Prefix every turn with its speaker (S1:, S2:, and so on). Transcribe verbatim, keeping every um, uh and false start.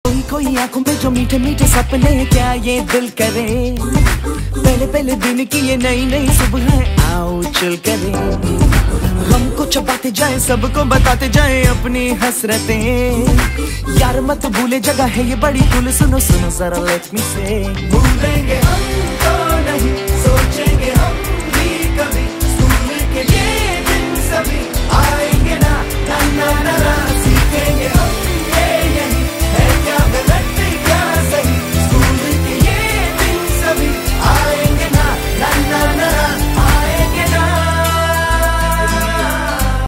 S1: कोई कोई आंखों पे जो मीठे मीठे सपने, क्या ये दिल करे पहले पहले दिन की ये नई नई सुबह, आओ चल करे। हमको चबाते जाए, सबको बताते जाए अपनी हसरतें। यार मत भूले जगह है ये बड़ी कुल, सुनो सुनो जरा लेट मी से। भूलेंगे हम